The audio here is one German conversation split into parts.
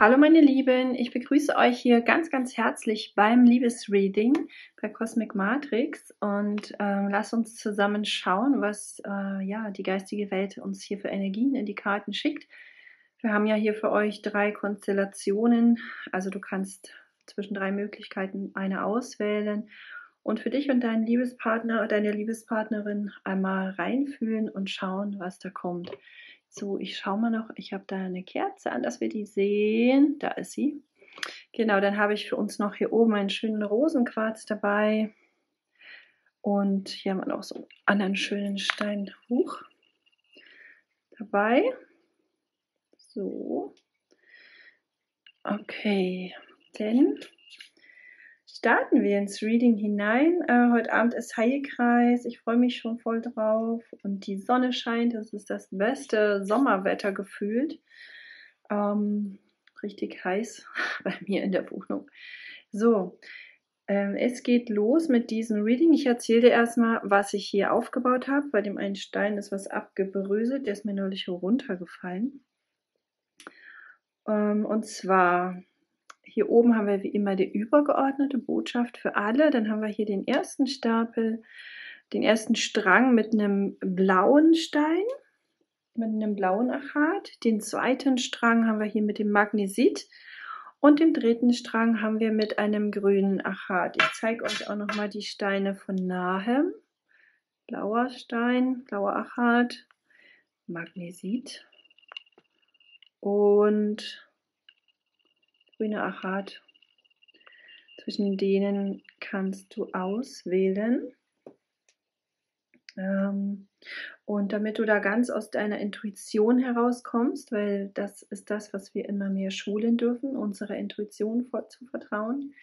Hallo meine Lieben, ich begrüße euch hier ganz, ganz herzlich beim Liebesreading bei Cosmic Matrix und lasst uns zusammen schauen, was ja, die geistige Welt uns hier für Energien in die Karten schickt. Wir haben ja hier für euch 3 Konstellationen, also du kannst zwischen 3 Möglichkeiten eine auswählen und für dich und deinen Liebespartner oder deine Liebespartnerin einmal reinfühlen und schauen, was da kommt. So, ich schaue mal noch, ich habe da eine Kerze an, dass wir die sehen. Da ist sie. Genau, dann habe ich für uns noch hier oben einen schönen Rosenquarz dabei. Und hier haben wir noch so einen anderen schönen Stein dabei. So. Okay, dann starten wir ins Reading hinein. Heute Abend ist Heilkreis. Ich freue mich schon voll drauf. Und die Sonne scheint. Das ist das beste Sommerwetter gefühlt. Richtig heiß bei mir in der Wohnung. So, es geht los mit diesem Reading. Ich erzähle dir erstmal, was ich hier aufgebaut habe. Bei dem einen Stein ist was abgebröselt. Der ist mir neulich runtergefallen. Und zwar... Hier oben haben wir wie immer die übergeordnete Botschaft für alle. Dann haben wir hier den ersten Stapel, den ersten Strang mit einem blauen Stein, mit einem blauen Achat. Den zweiten Strang haben wir hier mit dem Magnesit. Und den dritten Strang haben wir mit einem grünen Achat. Ich zeige euch auch nochmal die Steine von nahem. Blauer Stein, blauer Achat, Magnesit und grüner Achat. Zwischen denen kannst du auswählen. Und damit du da ganz aus deiner Intuition herauskommst, weil das ist das, was wir immer mehr schulen dürfen, unserer Intuition zu vertrauen,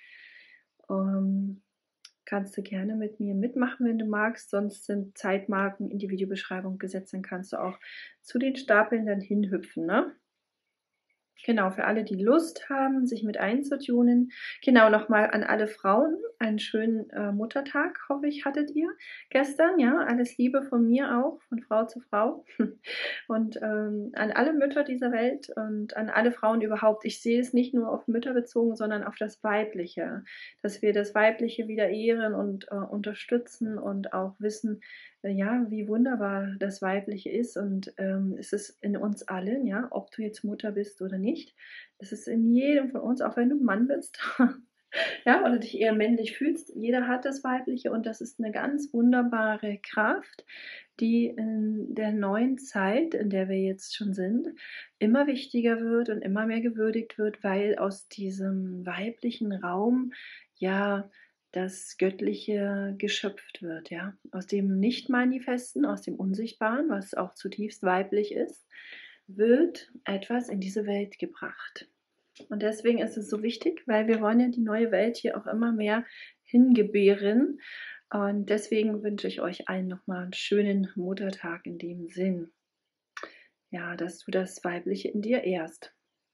kannst du gerne mit mir mitmachen, wenn du magst. Sonst sind Zeitmarken in die Videobeschreibung gesetzt, dann kannst du auch zu den Stapeln dann hinhüpfen, ne? Genau, für alle, die Lust haben, sich mit einzutunen. Genau, nochmal an alle Frauen einen schönen Muttertag, hoffe ich, hattet ihr gestern. Ja, alles Liebe von mir auch, von Frau zu Frau. Und an alle Mütter dieser Welt und an alle Frauen überhaupt. Ich sehe es nicht nur auf Mütter bezogen, sondern auf das Weibliche. Dass wir das Weibliche wieder ehren und unterstützen und auch wissen, ja, wie wunderbar das Weibliche ist und es ist in uns allen, ja, ob du jetzt Mutter bist oder nicht, es ist in jedem von uns, auch wenn du ein Mann bist, ja, oder dich eher männlich fühlst, jeder hat das Weibliche und das ist eine ganz wunderbare Kraft, die in der neuen Zeit, in der wir jetzt schon sind, immer wichtiger wird und immer mehr gewürdigt wird, weil aus diesem weiblichen Raum, ja, das Göttliche geschöpft wird, ja, aus dem Nicht-Manifesten, aus dem Unsichtbaren, was auch zutiefst weiblich ist, wird etwas in diese Welt gebracht. Und deswegen ist es so wichtig, weil wir wollen ja die neue Welt hier auch immer mehr hingebären. Und deswegen wünsche ich euch allen nochmal einen schönen Muttertag in dem Sinn. Ja, dass du das Weibliche in dir ehrst.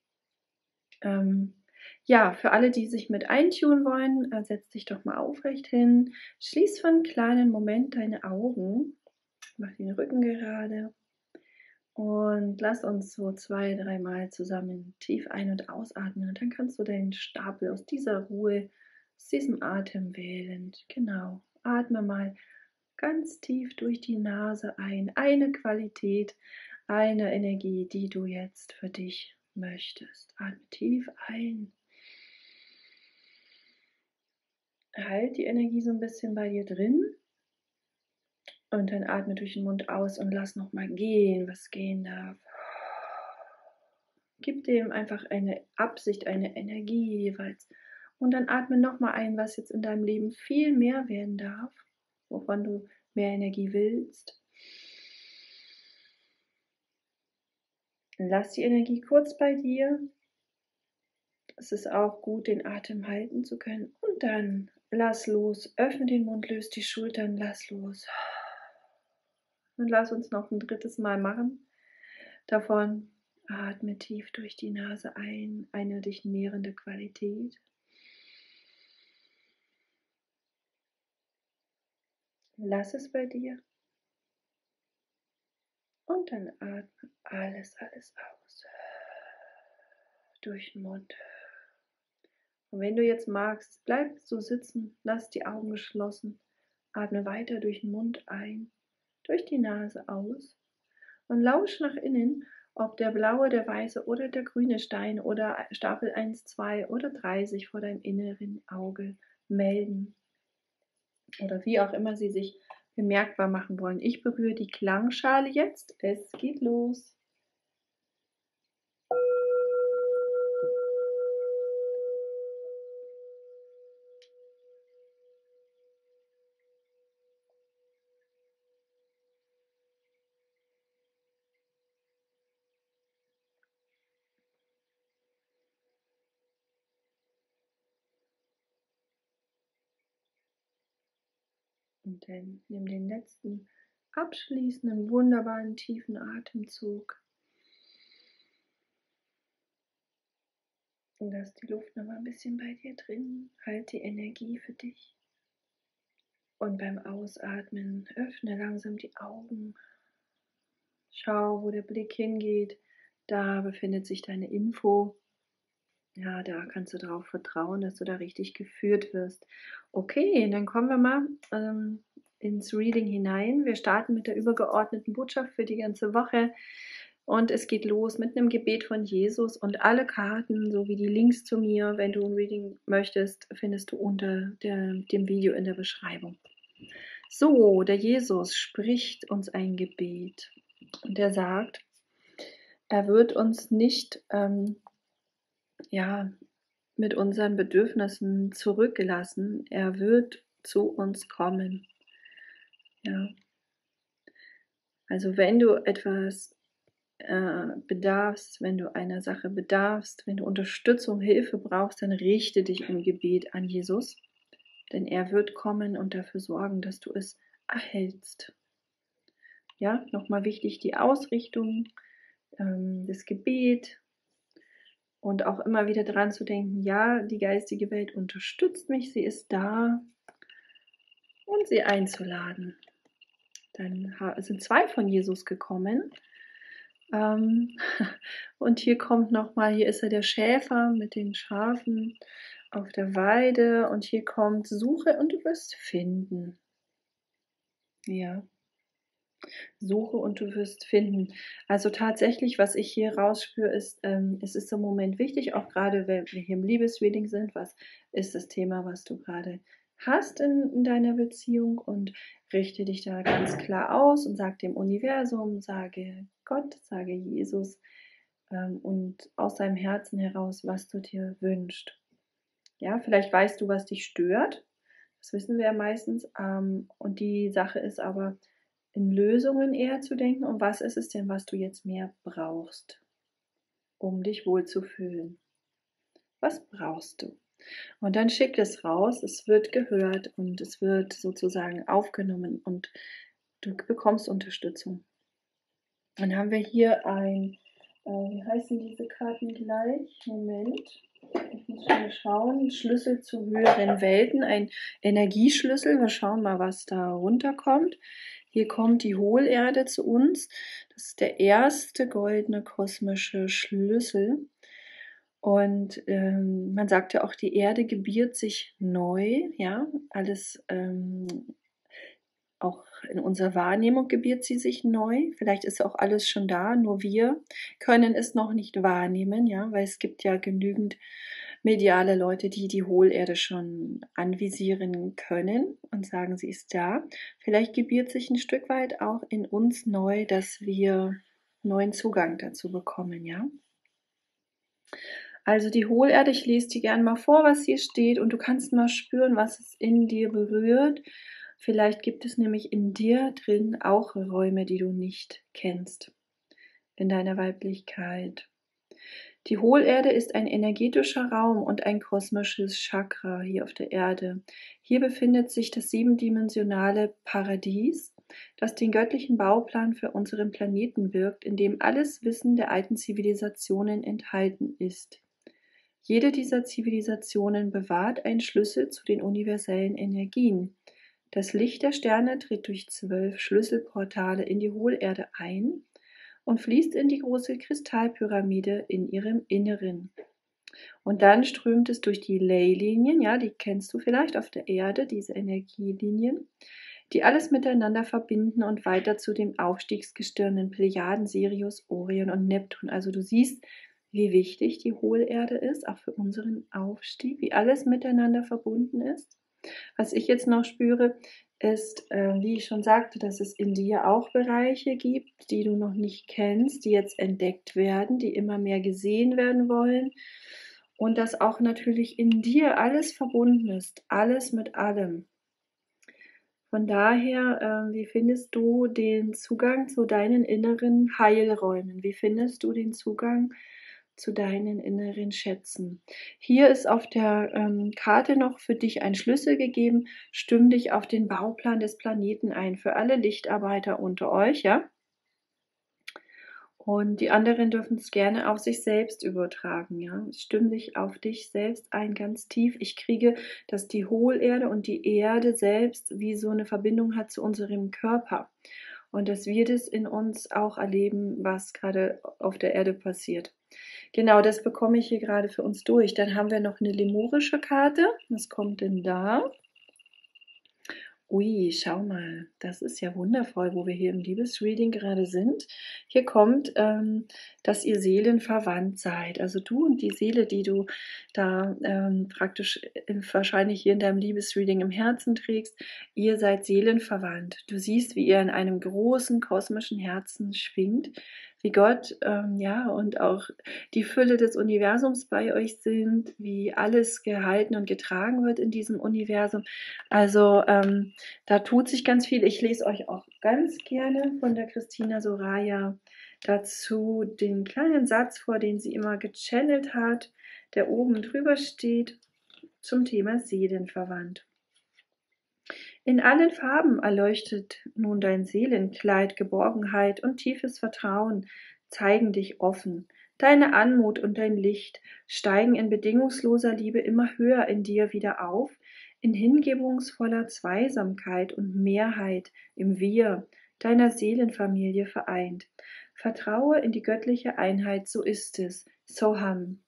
Ja, für alle, die sich mit eintunen wollen, setz dich doch mal aufrecht hin. Schließ für einen kleinen Moment deine Augen. Mach den Rücken gerade. Und lass uns so 2, 3 Mal zusammen tief ein- und ausatmen. Und dann kannst du deinen Stapel aus dieser Ruhe, aus diesem Atem wählen. Genau. Atme mal ganz tief durch die Nase ein. Eine Qualität, eine Energie, die du jetzt für dich möchtest. Atme tief ein. Halt die Energie so ein bisschen bei dir drin. Und dann atme durch den Mund aus und lass nochmal gehen, was gehen darf. Gib dem einfach eine Absicht, eine Energie jeweils. Und dann atme nochmal ein, was jetzt in deinem Leben viel mehr werden darf, wovon du mehr Energie willst. Lass die Energie kurz bei dir. Es ist auch gut, den Atem halten zu können. Und dann lass los. Öffne den Mund, löst die Schultern, lass los. Und lass uns noch ein drittes Mal machen. Davon atme tief durch die Nase ein, eine dich nährende Qualität. Lass es bei dir. Und dann atme alles aus. durch den Mund. Und wenn du jetzt magst, bleib so sitzen, lass die Augen geschlossen, atme weiter durch den Mund ein, durch die Nase aus und lausch nach innen, ob der blaue, der weiße oder der grüne Stein oder Stapel 1, 2 oder 3 sich vor deinem inneren Auge melden. Oder wie auch immer sie sich bemerkbar machen wollen. Ich berühre die Klangschale jetzt. Es geht los. Und dann nimm den letzten abschließenden, wunderbaren, tiefen Atemzug. Und lass die Luft noch mal ein bisschen bei dir drin. Halt die Energie für dich. Und beim Ausatmen öffne langsam die Augen. Schau, wo der Blick hingeht. Da befindet sich deine Info. Ja, da kannst du darauf vertrauen, dass du da richtig geführt wirst. Okay, dann kommen wir mal ins Reading hinein. Wir starten mit der übergeordneten Botschaft für die ganze Woche. Und es geht los mit einem Gebet von Jesus. Und alle Karten sowie die Links zu mir, wenn du ein Reading möchtest, findest du unter dem Video in der Beschreibung. So, der Jesus spricht uns ein Gebet. Und er sagt, er wird uns nicht mit unseren Bedürfnissen zurückgelassen. Er wird zu uns kommen. Ja. Also wenn du etwas bedarfst, wenn du einer Sache bedarfst, wenn du Unterstützung, Hilfe brauchst, dann richte dich im Gebet an Jesus, denn er wird kommen und dafür sorgen, dass du es erhältst. Ja, nochmal wichtig, die Ausrichtung, das Gebet und auch immer wieder dran zu denken, ja, die geistige Welt unterstützt mich, sie ist da und sie einzuladen. Dann sind 2 von Jesus gekommen. Und hier kommt nochmal, hier ist er der Schäfer mit den Schafen auf der Weide und hier kommt, suche und du wirst finden. Ja, suche und du wirst finden. Also tatsächlich, was ich hier rausspüre, ist, es ist im Moment wichtig, auch gerade wenn wir hier im Liebesreading sind, was ist das Thema, was du gerade hast in deiner Beziehung, und richte dich da ganz klar aus und sag dem Universum, sage Gott, sage Jesus und aus deinem Herzen heraus, was du dir wünschst. Ja, vielleicht weißt du, was dich stört, das wissen wir ja meistens, und die Sache ist aber, in Lösungen eher zu denken, und was ist es denn, was du jetzt mehr brauchst, um dich wohlzufühlen? Was brauchst du? Und dann schick es raus, es wird gehört und es wird sozusagen aufgenommen und du bekommst Unterstützung. Dann haben wir hier ein, wie heißen diese Karten gleich? Moment, ich muss schon mal schauen. Schlüssel zu höheren Welten, ein Energieschlüssel. Wir schauen mal, was da runterkommt. Hier kommt die Hohlerde zu uns. Das ist der erste goldene kosmische Schlüssel. Und man sagt ja auch, die Erde gebiert sich neu, ja, alles, auch in unserer Wahrnehmung gebiert sie sich neu. Vielleicht ist auch alles schon da, nur wir können es noch nicht wahrnehmen, ja, weil es gibt ja genügend mediale Leute, die die Hohlerde schon anvisieren können und sagen, sie ist da. Vielleicht gebiert sich ein Stück weit auch in uns neu, dass wir neuen Zugang dazu bekommen, ja. Also die Hohlerde, ich lese dir gerne mal vor, was hier steht, und du kannst mal spüren, was es in dir berührt. Vielleicht gibt es nämlich in dir drin auch Räume, die du nicht kennst, in deiner Weiblichkeit. Die Hohlerde ist ein energetischer Raum und ein kosmisches Chakra hier auf der Erde. Hier befindet sich das 7-dimensionale Paradies, das den göttlichen Bauplan für unseren Planeten wirkt, in dem alles Wissen der alten Zivilisationen enthalten ist. Jede dieser Zivilisationen bewahrt einen Schlüssel zu den universellen Energien. Das Licht der Sterne tritt durch 12 Schlüsselportale in die Hohlerde ein und fließt in die große Kristallpyramide in ihrem Inneren. Und dann strömt es durch die Leylinien, ja, die kennst du vielleicht auf der Erde, diese Energielinien, die alles miteinander verbinden und weiter zu den Aufstiegsgestirnen Plejaden, Sirius, Orion und Neptun. Also du siehst, wie wichtig die Hohlerde ist, auch für unseren Aufstieg, wie alles miteinander verbunden ist. Was ich jetzt noch spüre, ist, wie ich schon sagte, dass es in dir auch Bereiche gibt, die du noch nicht kennst, die jetzt entdeckt werden, die immer mehr gesehen werden wollen. Und dass auch natürlich in dir alles verbunden ist, alles mit allem. Von daher, wie findest du den Zugang zu deinen inneren Heilräumen? Wie findest du den Zugang zu deinen inneren Schätzen? Hier ist auf der Karte noch für dich ein Schlüssel gegeben. Stimm dich auf den Bauplan des Planeten ein, für alle Lichtarbeiter unter euch, ja? Und die anderen dürfen es gerne auf sich selbst übertragen, ja. Stimm dich auf dich selbst ein, ganz tief. Ich kriege, dass die Hohlerde und die Erde selbst wie so eine Verbindung hat zu unserem Körper. Und dass wir das in uns auch erleben, was gerade auf der Erde passiert. Genau, das bekomme ich hier gerade für uns durch. Dann haben wir noch eine lemurische Karte. Was kommt denn da? Ui, schau mal, das ist ja wundervoll, wo wir hier im Liebesreading gerade sind. Hier kommt, dass ihr seelenverwandt seid. Also du und die Seele, die du da praktisch wahrscheinlich hier in deinem Liebesreading im Herzen trägst, ihr seid seelenverwandt. Du siehst, wie ihr in einem großen kosmischen Herzen schwingt, wie Gott, ja, und auch die Fülle des Universums bei euch sind, wie alles gehalten und getragen wird in diesem Universum. Also da tut sich ganz viel. Ich lese euch auch ganz gerne von der Christina Soraya dazu den kleinen Satz vor, den sie immer gechannelt hat, der oben drüber steht, zum Thema Seelenverwandt. In allen Farben erleuchtet nun dein Seelenkleid, Geborgenheit und tiefes Vertrauen zeigen dich offen. Deine Anmut und dein Licht steigen in bedingungsloser Liebe immer höher in dir wieder auf, in hingebungsvoller Zweisamkeit und Mehrheit im Wir deiner Seelenfamilie vereint. Vertraue in die göttliche Einheit, so ist es, Soham.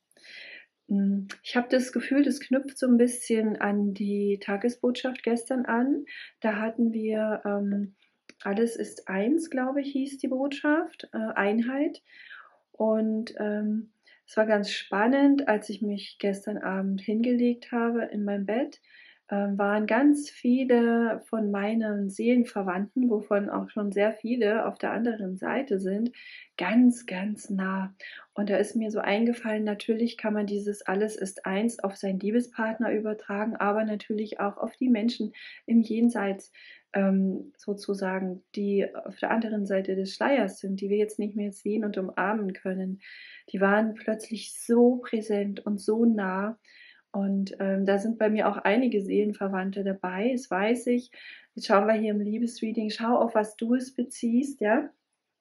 Ich habe das Gefühl, das knüpft so ein bisschen an die Tagesbotschaft gestern an. Da hatten wir alles ist eins, glaube ich, hieß die Botschaft, Einheit. Und es war ganz spannend, als ich mich gestern Abend hingelegt habe in mein Bett, waren ganz viele von meinen Seelenverwandten, wovon auch schon sehr viele auf der anderen Seite sind, ganz, ganz nah. Und da ist mir so eingefallen, natürlich kann man dieses Alles ist eins auf seinen Liebespartner übertragen, aber natürlich auch auf die Menschen im Jenseits, sozusagen, die auf der anderen Seite des Schleiers sind, die wir jetzt nicht mehr sehen und umarmen können. Die waren plötzlich so präsent und so nah. Und da sind bei mir auch einige Seelenverwandte dabei, das weiß ich. Jetzt schauen wir hier im Liebesreading, schau auf, was du es beziehst, ja.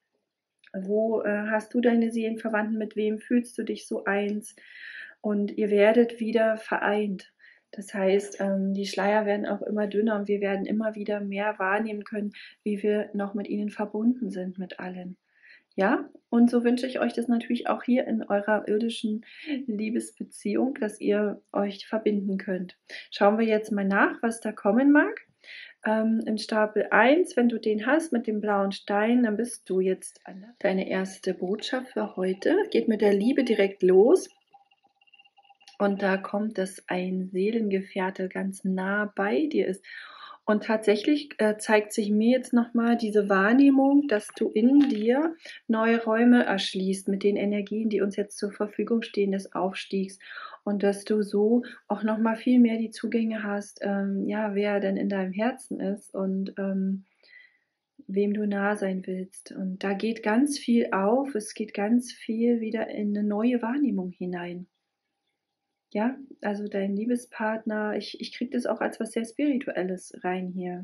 Wo hast du deine Seelenverwandten, mit wem fühlst du dich so eins? Und ihr werdet wieder vereint. Das heißt, die Schleier werden auch immer dünner und wir werden immer wieder mehr wahrnehmen können, wie wir noch mit ihnen verbunden sind, mit allen. Ja, und so wünsche ich euch das natürlich auch hier in eurer irdischen Liebesbeziehung, dass ihr euch verbinden könnt. Schauen wir jetzt mal nach, was da kommen mag. In Stapel 1, wenn du den hast mit dem blauen Stein, dann bist du jetzt an deine erste Botschaft für heute. Geht mit der Liebe direkt los. Und da kommt, dass ein Seelengefährte ganz nah bei dir ist. Und tatsächlich zeigt sich mir jetzt nochmal diese Wahrnehmung, dass du in dir neue Räume erschließt mit den Energien, die uns jetzt zur Verfügung stehen des Aufstiegs. Und dass du so auch nochmal viel mehr die Zugänge hast, ja, wer denn in deinem Herzen ist und wem du nah sein willst. Und da geht ganz viel auf, es geht ganz viel wieder in eine neue Wahrnehmung hinein. Ja, also dein Liebespartner, ich kriege das auch als was sehr Spirituelles rein hier.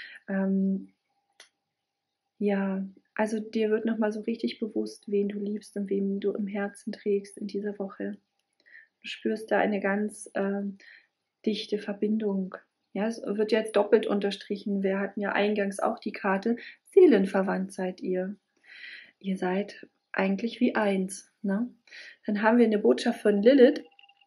Ja, also dir wird nochmal so richtig bewusst, wen du liebst und wen du im Herzen trägst in dieser Woche. Du spürst da eine ganz dichte Verbindung. Ja, es wird jetzt doppelt unterstrichen. Wir hatten ja eingangs auch die Karte, seelenverwandt seid ihr. Ihr seid eigentlich wie eins. Ne? Dann haben wir eine Botschaft von Lilith.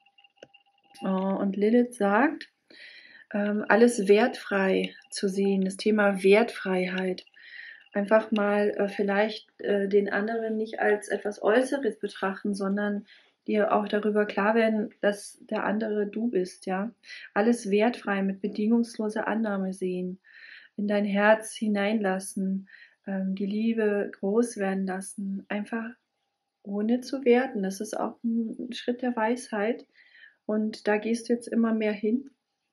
Und Lilith sagt, alles wertfrei zu sehen, das Thema Wertfreiheit. Einfach mal vielleicht den anderen nicht als etwas Äußeres betrachten, sondern dir auch darüber klar werden, dass der andere du bist, ja. Alles wertfrei mit bedingungsloser Annahme sehen, in dein Herz hineinlassen, die Liebe groß werden lassen, einfach ohne zu werten. Das ist auch ein Schritt der Weisheit und da gehst du jetzt immer mehr hin,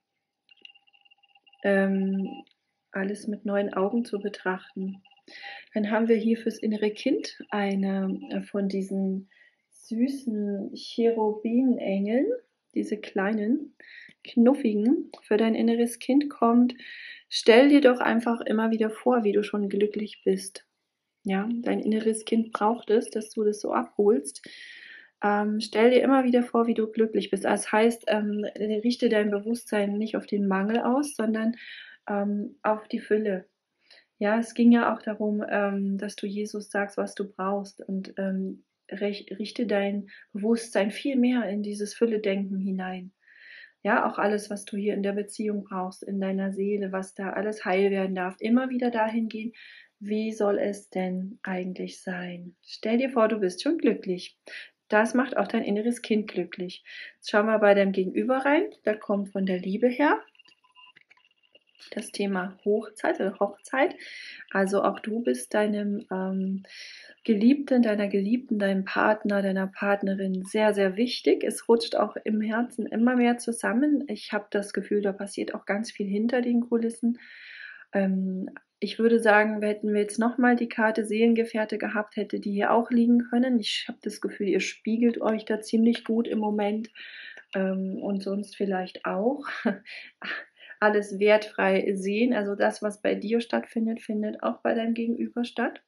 alles mit neuen Augen zu betrachten. Dann haben wir hier fürs innere Kind eine von diesen süßen Cherubinengeln, diese kleinen, knuffigen, für dein inneres Kind kommt. Stell dir doch einfach immer wieder vor, wie du schon glücklich bist. Ja, dein inneres Kind braucht es, dass du das so abholst. Stell dir immer wieder vor, wie du glücklich bist. Das heißt, richte dein Bewusstsein nicht auf den Mangel aus, sondern auf die Fülle. Ja, es ging ja auch darum, dass du Jesus sagst, was du brauchst und richte dein Bewusstsein viel mehr in dieses Fülle-Denken hinein. Ja, auch alles, was du hier in der Beziehung brauchst, in deiner Seele, was da alles heil werden darf, immer wieder dahin gehen, wie soll es denn eigentlich sein? Stell dir vor, du bist schon glücklich. Das macht auch dein inneres Kind glücklich. Jetzt schauen wir bei deinem Gegenüber rein. Da kommt von der Liebe her das Thema Hochzeit oder Hochzeit. Also auch du bist deinem Geliebten, deiner Geliebten, deinem Partner, deiner Partnerin sehr, sehr wichtig. Es rutscht auch im Herzen immer mehr zusammen. Ich habe das Gefühl, da passiert auch ganz viel hinter den Kulissen. Ich würde sagen, hätten wir jetzt nochmal die Karte Seelengefährte gehabt, hätte die hier auch liegen können. Ich habe das Gefühl, ihr spiegelt euch da ziemlich gut im Moment und sonst vielleicht auch. Alles wertfrei sehen, also das, was bei dir stattfindet, findet auch bei deinem Gegenüber statt.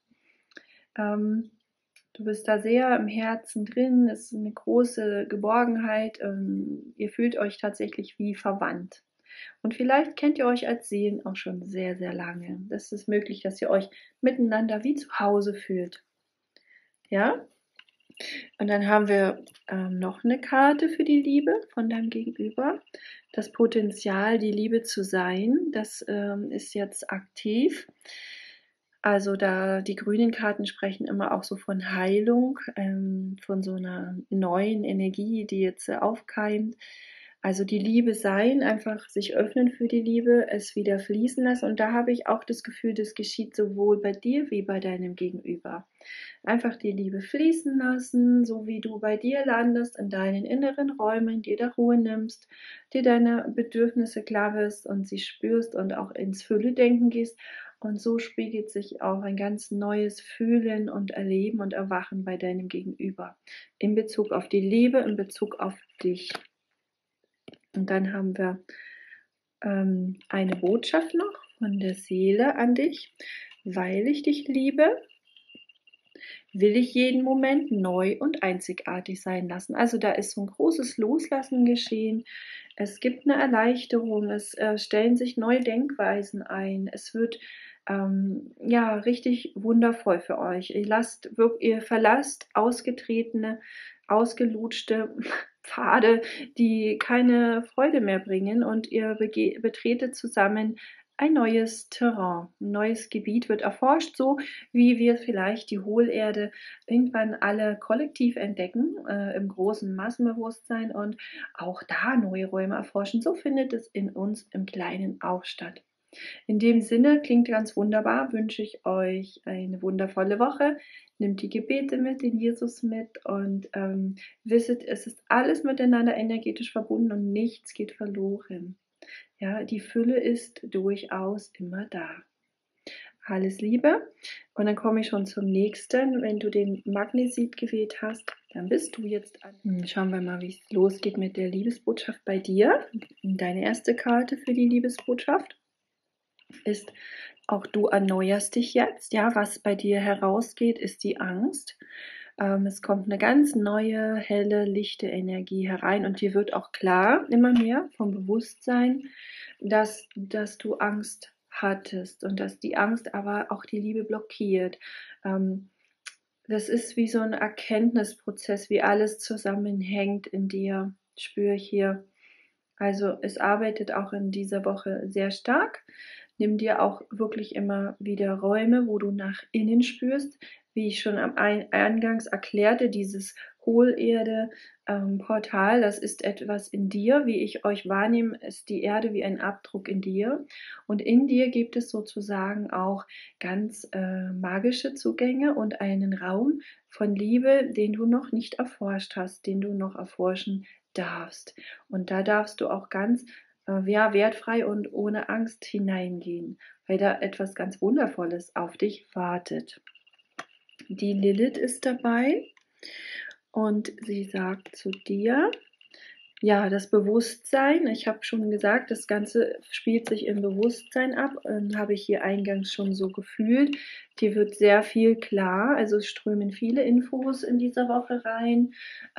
Du bist da sehr im Herzen drin, es ist eine große Geborgenheit, ihr fühlt euch tatsächlich wie verwandt. Und vielleicht kennt ihr euch als Seelen auch schon sehr, sehr lange. Das ist möglich, dass ihr euch miteinander wie zu Hause fühlt. Ja? Und dann haben wir noch eine Karte für die Liebe von deinem Gegenüber. Das Potenzial, die Liebe zu sein, das ist jetzt aktiv. Also da die grünen Karten sprechen immer auch so von Heilung, von so einer neuen Energie, die jetzt aufkeimt. Also die Liebe sein, einfach sich öffnen für die Liebe, es wieder fließen lassen. Und da habe ich auch das Gefühl, das geschieht sowohl bei dir wie bei deinem Gegenüber. Einfach die Liebe fließen lassen, so wie du bei dir landest, in deinen inneren Räumen, dir da Ruhe nimmst, dir deine Bedürfnisse klar wirst und sie spürst und auch ins Fülle-Denken gehst. Und so spiegelt sich auch ein ganz neues Fühlen und Erleben und Erwachen bei deinem Gegenüber. In Bezug auf die Liebe, in Bezug auf dich. Und dann haben wir eine Botschaft noch von der Seele an dich. Weil ich dich liebe, will ich jeden Moment neu und einzigartig sein lassen. Also da ist so ein großes Loslassen geschehen. Es gibt eine Erleichterung, es stellen sich neue Denkweisen ein. Es wird ja richtig wundervoll für euch. Ihr verlasst ausgetretene, ausgelutschte Pfade, die keine Freude mehr bringen und ihr betretet zusammen ein neues Terrain, ein neues Gebiet wird erforscht, so wie wir vielleicht die Hohlerde irgendwann alle kollektiv entdecken, im großen Massenbewusstsein und auch da neue Räume erforschen. So findet es in uns im Kleinen auch statt. In dem Sinne, klingt ganz wunderbar, wünsche ich euch eine wundervolle Woche. Nehmt die Gebete mit, den Jesus mit und wisset, es ist alles miteinander energetisch verbunden und nichts geht verloren. Ja, die Fülle ist durchaus immer da. Alles Liebe. Und dann komme ich schon zum nächsten. Wenn du den Magnesit gewählt hast, dann bist du jetzt an. Schauen wir mal, wie es losgeht mit der Liebesbotschaft bei dir. Deine erste Karte für die Liebesbotschaft ist, auch du erneuerst dich jetzt. Ja, was bei dir herausgeht, ist die Angst. Es kommt eine ganz neue, helle, lichte Energie herein und dir wird auch klar, immer mehr vom Bewusstsein, dass du Angst hattest und dass die Angst aber auch die Liebe blockiert. Das ist wie so ein Erkenntnisprozess, wie alles zusammenhängt in dir. Spüre ich hier. Also es arbeitet auch in dieser Woche sehr stark. Nimm dir auch wirklich immer wieder Räume, wo du nach innen spürst. Wie ich schon am Eingangs erklärte, dieses Hohlerde-Portal, das ist etwas in dir. Wie ich euch wahrnehme, ist die Erde wie ein Abdruck in dir. Und in dir gibt es sozusagen auch ganz magische Zugänge und einen Raum von Liebe, den du noch nicht erforscht hast, den du noch erforschen darfst. Und da darfst du auch ganz ja, wertfrei und ohne Angst hineingehen, weil da etwas ganz Wundervolles auf dich wartet. Die Lilith ist dabei und sie sagt zu dir, ja, das Bewusstsein, ich habe schon gesagt, das Ganze spielt sich im Bewusstsein ab, habe ich hier eingangs schon so gefühlt. Dir wird sehr viel klar, also es strömen viele Infos in dieser Woche rein.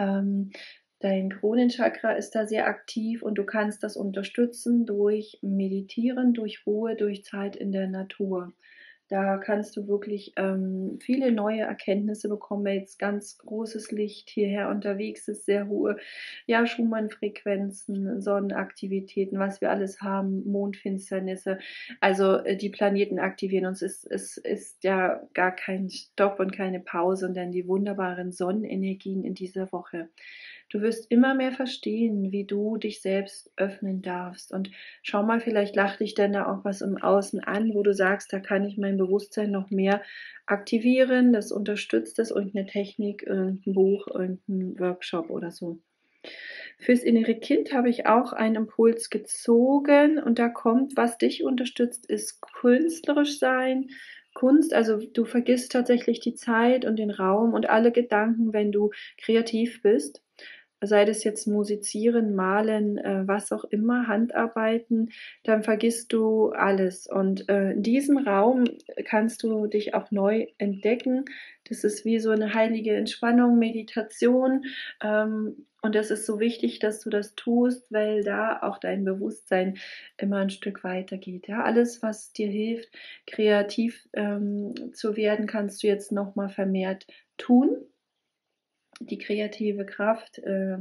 Dein Kronenchakra ist da sehr aktiv und du kannst das unterstützen durch Meditieren, durch Ruhe, durch Zeit in der Natur. Da kannst du wirklich viele neue Erkenntnisse bekommen, weil jetzt ganz großes Licht hierher unterwegs ist, sehr hohe ja, Schumann-Frequenzen, Sonnenaktivitäten, was wir alles haben, Mondfinsternisse. Also die Planeten aktivieren uns. Es ist ja gar kein Stopp und keine Pause, sondern die wunderbaren Sonnenenergien in dieser Woche. Du wirst immer mehr verstehen, wie du dich selbst öffnen darfst. Und schau mal, vielleicht lacht dich denn da auch was im Außen an, wo du sagst, da kann ich mein Bewusstsein noch mehr aktivieren. Das unterstützt das, irgendeine Technik, irgendein Buch, irgendein Workshop oder so. Fürs innere Kind habe ich auch einen Impuls gezogen und da kommt, was dich unterstützt, ist künstlerisch sein. Kunst, also du vergisst tatsächlich die Zeit und den Raum und alle Gedanken, wenn du kreativ bist, sei das jetzt musizieren, malen, was auch immer, Handarbeiten, dann vergisst du alles. Und in diesem Raum kannst du dich auch neu entdecken. Das ist wie so eine heilige Entspannung, Meditation. Und das ist so wichtig, dass du das tust, weil da auch dein Bewusstsein immer ein Stück weiter geht. Ja, alles, was dir hilft, kreativ zu werden, kannst du jetzt nochmal vermehrt tun. Die kreative Kraft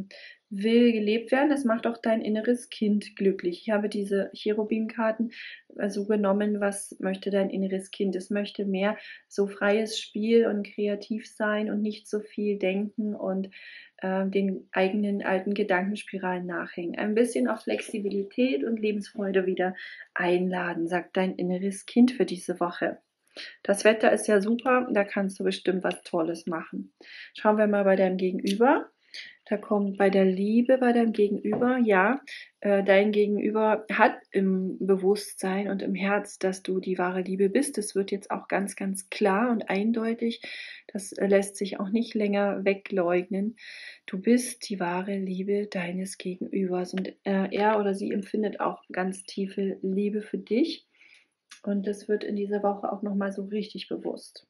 will gelebt werden. Das macht auch dein inneres Kind glücklich. Ich habe diese Cherubim-Karten so genommen, was möchte dein inneres Kind? Es möchte mehr so freies Spiel und kreativ sein und nicht so viel denken und den eigenen alten Gedankenspiralen nachhängen. Ein bisschen auf Flexibilität und Lebensfreude wieder einladen, sagt dein inneres Kind für diese Woche. Das Wetter ist ja super, da kannst du bestimmt was Tolles machen. Schauen wir mal bei deinem Gegenüber. Da kommt bei der Liebe bei deinem Gegenüber, ja, dein Gegenüber hat im Bewusstsein und im Herz, dass du die wahre Liebe bist. Das wird jetzt auch ganz, ganz klar und eindeutig. Das lässt sich auch nicht länger wegleugnen. Du bist die wahre Liebe deines Gegenübers und er oder sie empfindet auch ganz tiefe Liebe für dich. Und das wird in dieser Woche auch nochmal so richtig bewusst.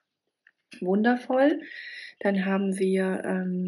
Wundervoll. Dann haben wir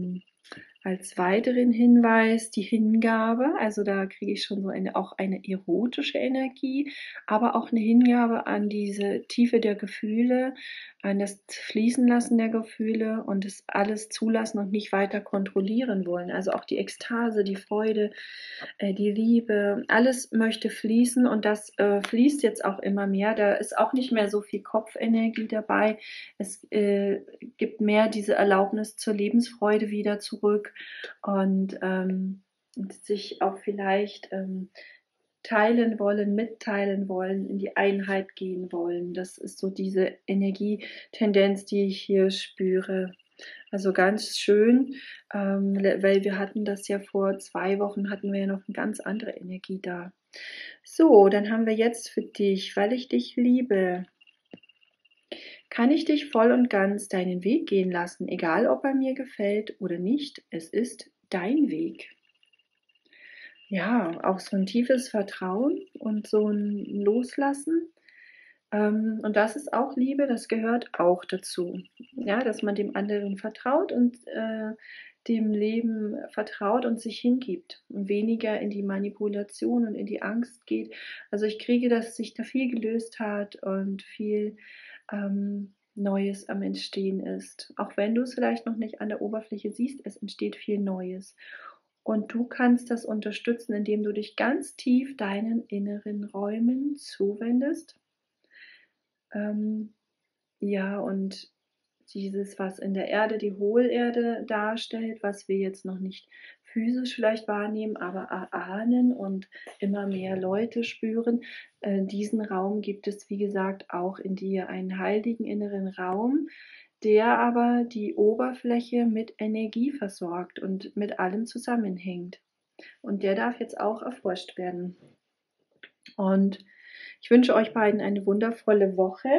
als weiteren Hinweis die Hingabe. Also da kriege ich schon so auch eine erotische Energie, aber auch eine Hingabe an diese Tiefe der Gefühle, an das Fließen lassen der Gefühle und das alles zulassen und nicht weiter kontrollieren wollen. Also auch die Ekstase, die Freude, die Liebe, alles möchte fließen und das fließt jetzt auch immer mehr. Da ist auch nicht mehr so viel Kopfenergie dabei. Es gibt mehr diese Erlaubnis zur Lebensfreude wieder zurück und sich auch vielleicht teilen wollen, mitteilen wollen, in die Einheit gehen wollen. Das ist so diese Energietendenz, die ich hier spüre. Also ganz schön, weil wir hatten das ja vor 2 Wochen, hatten wir ja noch eine ganz andere Energie da. So, dann haben wir jetzt für dich, weil ich dich liebe, kann ich dich voll und ganz deinen Weg gehen lassen, egal ob er mir gefällt oder nicht. Es ist dein Weg. Ja, auch so ein tiefes Vertrauen und so ein Loslassen. Und das ist auch Liebe, das gehört auch dazu. Ja, dass man dem anderen vertraut und dem Leben vertraut und sich hingibt und weniger in die Manipulation und in die Angst geht. Also ich kriege, dass sich da viel gelöst hat und viel Neues am Entstehen ist. Auch wenn du es vielleicht noch nicht an der Oberfläche siehst, es entsteht viel Neues. Und du kannst das unterstützen, indem du dich ganz tief deinen inneren Räumen zuwendest. Ja, und dieses, was in der Erde die Hohlerde darstellt, was wir jetzt noch nicht physisch vielleicht wahrnehmen, aber erahnen und immer mehr Leute spüren, diesen Raum gibt es, wie gesagt, auch in dir, einen heiligen inneren Raum, der aber die Oberfläche mit Energie versorgt und mit allem zusammenhängt. Und der darf jetzt auch erforscht werden. Und ich wünsche euch beiden eine wundervolle Woche.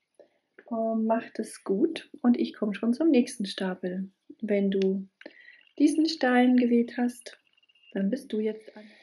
Macht es gut und ich komme schon zum nächsten Stapel. Wenn du diesen Stein gewählt hast, dann bist du jetzt an.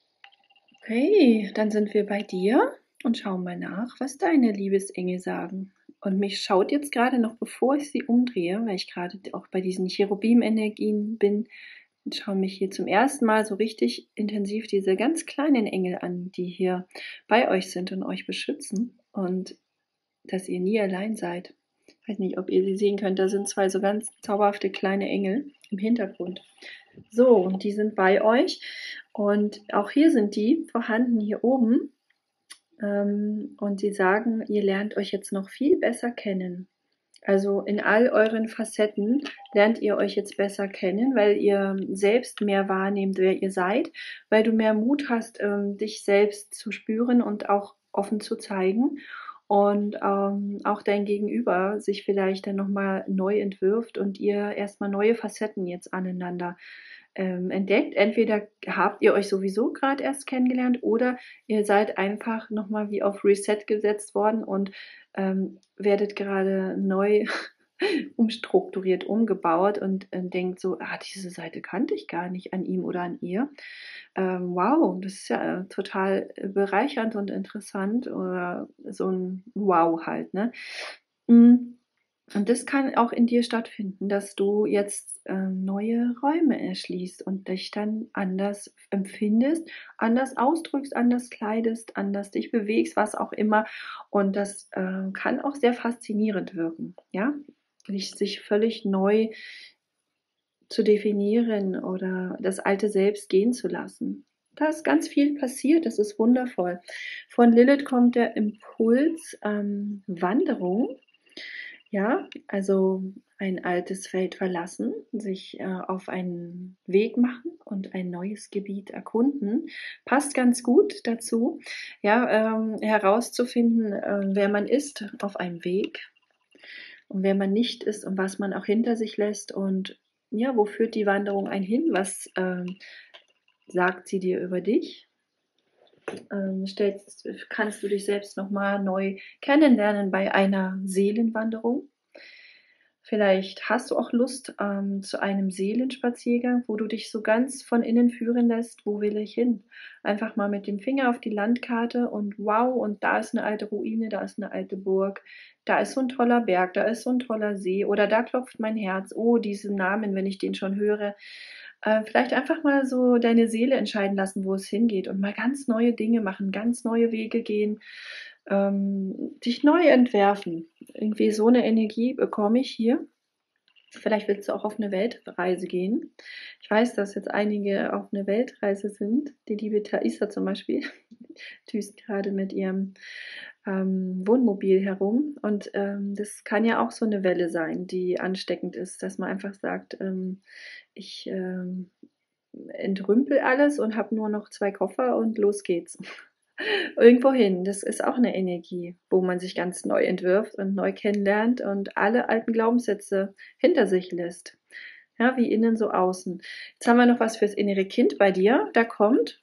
Okay, dann sind wir bei dir und schauen mal nach, was deine Liebesengel sagen. Und mich schaut jetzt gerade noch, bevor ich sie umdrehe, weil ich gerade auch bei diesen Cherubim-Energien bin, und schaue mich hier zum ersten Mal so richtig intensiv diese ganz kleinen Engel an, die hier bei euch sind und euch beschützen. Und dass ihr nie allein seid. Ich weiß nicht, ob ihr sie sehen könnt, da sind zwei so ganz zauberhafte kleine Engel im Hintergrund. So, und die sind bei euch. Und auch hier sind die vorhanden, hier oben. Und sie sagen, ihr lernt euch jetzt noch viel besser kennen. Also in all euren Facetten lernt ihr euch jetzt besser kennen, weil ihr selbst mehr wahrnehmt, wer ihr seid, weil du mehr Mut hast, dich selbst zu spüren und auch offen zu zeigen und auch dein Gegenüber sich vielleicht dann nochmal neu entwirft und ihr erstmal neue Facetten jetzt aneinander entdeckt. Entweder habt ihr euch sowieso gerade erst kennengelernt oder ihr seid einfach nochmal wie auf Reset gesetzt worden und werdet gerade neu umstrukturiert, umgebaut und denkt so, diese Seite kannte ich gar nicht an ihm oder an ihr. Wow, das ist ja total bereichernd und interessant oder so ein Wow halt, ne? Und das kann auch in dir stattfinden, dass du jetzt neue Räume erschließt und dich dann anders empfindest, anders ausdrückst, anders kleidest, anders dich bewegst, was auch immer. Und das kann auch sehr faszinierend wirken, ja? Sich völlig neu zu definieren oder das alte Selbst gehen zu lassen. Da ist ganz viel passiert, das ist wundervoll. Von Lilith kommt der Impuls Wanderung. Ja, also ein altes Feld verlassen, sich auf einen Weg machen und ein neues Gebiet erkunden, passt ganz gut dazu, ja, herauszufinden, wer man ist auf einem Weg und wer man nicht ist und was man auch hinter sich lässt und ja, wo führt die Wanderung einen hin? Was sagt sie dir über dich? Kannst du dich selbst nochmal neu kennenlernen bei einer Seelenwanderung? Vielleicht hast du auch Lust zu einem Seelenspaziergang, wo du dich so ganz von innen führen lässt, wo will ich hin? Einfach mal mit dem Finger auf die Landkarte und wow, und da ist eine alte Ruine, da ist eine alte Burg, da ist so ein toller Berg, da ist so ein toller See oder da klopft mein Herz. Oh, diesen Namen, wenn ich den schon höre. Vielleicht einfach mal so deine Seele entscheiden lassen, wo es hingeht und mal ganz neue Dinge machen, ganz neue Wege gehen, dich neu entwerfen. Irgendwie so eine Energie bekomme ich hier. Vielleicht willst du auch auf eine Weltreise gehen. Ich weiß, dass jetzt einige auf eine Weltreise sind. Die liebe Thaisa zum Beispiel düst gerade mit ihrem Wohnmobil herum. Und das kann ja auch so eine Welle sein, die ansteckend ist, dass man einfach sagt, ich entrümpel alles und habe nur noch 2 Koffer und los geht's. Irgendwo hin. Das ist auch eine Energie, wo man sich ganz neu entwirft und neu kennenlernt und alle alten Glaubenssätze hinter sich lässt. Ja, wie innen so außen. Jetzt haben wir noch was fürs innere Kind bei dir. Da kommt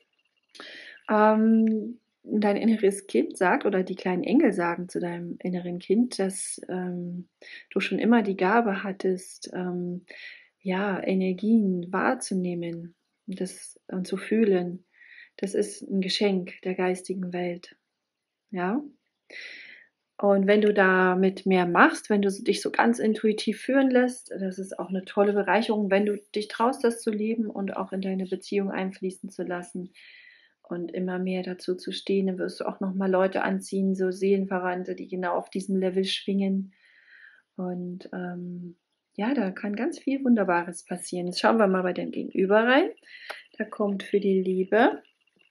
dein inneres Kind sagt oder die kleinen Engel sagen zu deinem inneren Kind, dass du schon immer die Gabe hattest, ja, Energien wahrzunehmen und zu fühlen. Das ist ein Geschenk der geistigen Welt. Ja? Und wenn du damit mehr machst, wenn du dich so ganz intuitiv führen lässt, das ist auch eine tolle Bereicherung, wenn du dich traust, das zu leben und auch in deine Beziehung einfließen zu lassen und immer mehr dazu zu stehen, dann wirst du auch nochmal Leute anziehen, so Seelenverwandte, die genau auf diesem Level schwingen. Und ja, da kann ganz viel Wunderbares passieren. Jetzt schauen wir mal bei dem Gegenüber rein. Da kommt für die Liebe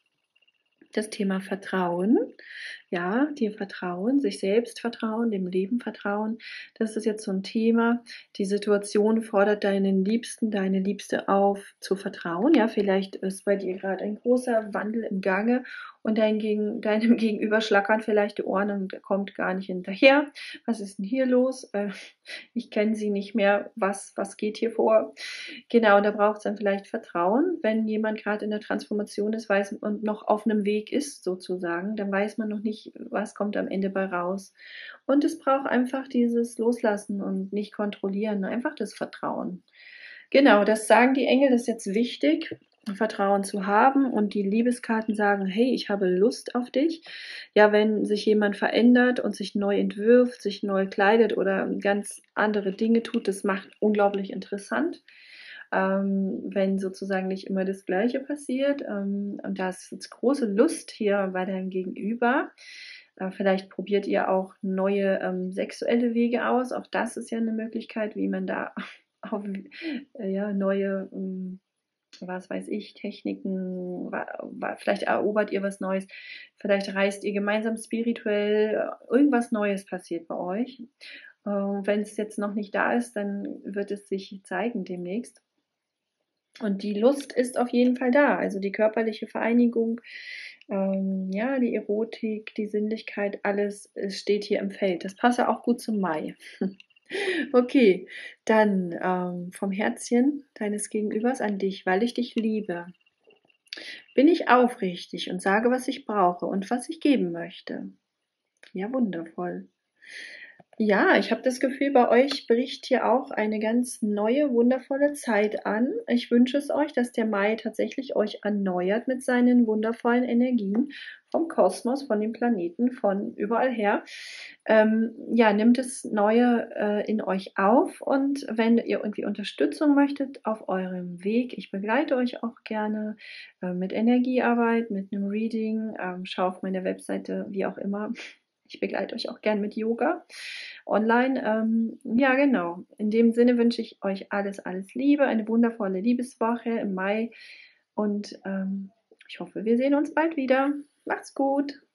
das Thema Vertrauen, ja, dir vertrauen, sich selbst vertrauen, dem Leben vertrauen. Das ist jetzt so ein Thema. Die Situation fordert deinen Liebsten, deine Liebste auf, zu vertrauen. Ja, vielleicht ist bei dir gerade ein großer Wandel im Gange und deinem Gegenüber schlackern vielleicht die Ohren und er kommt gar nicht hinterher. Was ist denn hier los? Ich kenne sie nicht mehr. Was geht hier vor? Genau, und da braucht es dann vielleicht Vertrauen. Wenn jemand gerade in der Transformation ist, weiß und noch auf einem Weg ist sozusagen, dann weiß man noch nicht, was kommt am Ende bei raus. Und es braucht einfach dieses Loslassen und nicht kontrollieren, einfach das Vertrauen. Genau, das sagen die Engel, das ist jetzt wichtig, Vertrauen zu haben, und die Liebeskarten sagen: „Hey, ich habe Lust auf dich.“ Ja, wenn sich jemand verändert und sich neu entwirft, sich neu kleidet oder ganz andere Dinge tut, das macht unglaublich interessant, wenn sozusagen nicht immer das Gleiche passiert. Und da ist jetzt große Lust hier bei deinem Gegenüber. Vielleicht probiert ihr auch neue sexuelle Wege aus. Auch das ist ja eine Möglichkeit, wie man da auf ja, neue, was weiß ich, Techniken, vielleicht erobert ihr was Neues, vielleicht reist ihr gemeinsam spirituell, irgendwas Neues passiert bei euch. Wenn es jetzt noch nicht da ist, dann wird es sich zeigen demnächst. Und die Lust ist auf jeden Fall da, also die körperliche Vereinigung, ja, die Erotik, die Sinnlichkeit, alles steht hier im Feld. Das passt ja auch gut zum Mai. Okay, dann vom Herzchen deines Gegenübers an dich, weil ich dich liebe. Bin ich aufrichtig und sage, was ich brauche und was ich geben möchte? Ja, wundervoll. Ja, ich habe das Gefühl, bei euch bricht hier auch eine ganz neue, wundervolle Zeit an. Ich wünsche es euch, dass der Mai tatsächlich euch erneuert mit seinen wundervollen Energien vom Kosmos, von den Planeten, von überall her. Ja, nimmt das Neue in euch auf, und wenn ihr irgendwie Unterstützung möchtet auf eurem Weg, ich begleite euch auch gerne mit Energiearbeit, mit einem Reading. Schau auf meine Webseite, wie auch immer. Ich begleite euch auch gern mit Yoga online. Ja, genau. In dem Sinne wünsche ich euch alles, alles Liebe, eine wundervolle Liebeswoche im Mai, und ich hoffe, wir sehen uns bald wieder. Macht's gut.